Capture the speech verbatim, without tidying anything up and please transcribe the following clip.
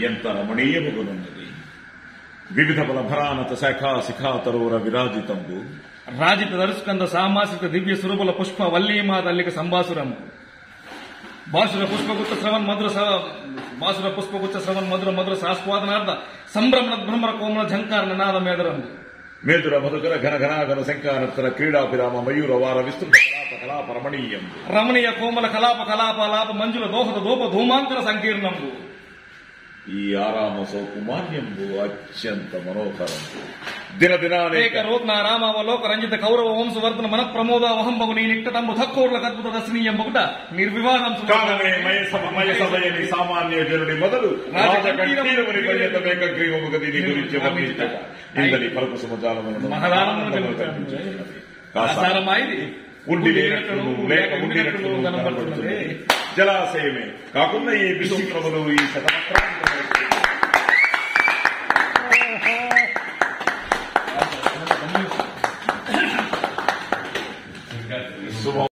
ఎంత రమణీయముగునున్నది. వివిధ బలభరానత శాఖా శిఖాతరోర విరాజితంబు రాజిత దరుస్కంద సామాసిక దివ్య సురభుల పుష్ప వల్లీమా తల్లిక సంభాసురము బాసుర పుష్పగుచ్చ శ్రవణ్ మధుర బాసుర పుష్పగుచ్చ శ్రవణ్ మధుర మధుర సాస్వాదనార్థ సంభ్రమణ భ్రమర కోమల ఝంకార నినాద మేదరంబు మేదుర మధుకర ఘన ఘనాఘన శంకానత్తర క్రీడాభిరామ మయూర వార విస్తృత కలాప కలాప రమణీయం రమణీయ కోమల కలాప కలాపలాప మంజుల దోహద దోప ధూమాంతర సంకీర్ణంబు. ఈ ఆరామ సౌకుమార్యంబు అత్యంత మనోహరంబు. దినదినానేక రోత్న రామావలోక రంజిత కౌరవ వంశవర్ధన మన ప్రమోదావహంబగు నీ నిట్టటంబు తక్కువలకు అద్భుత దర్శనీయం బగుట నిర్వివాదం కాలమే మయసభయని సామాన్య జనుడి మొదలు రాజకంఠీరముని పర్యతమేకగ్రీవము గది నీ గురించి వర్ణించట ఇందని పరపు సముదానములను ఉండి లేనట్లు లేక ఉండినట్లు కనబడుతున్నది. జలాశయమే కాకుండా ఈ విశుక్రములు ఈ శతమాత్రాలు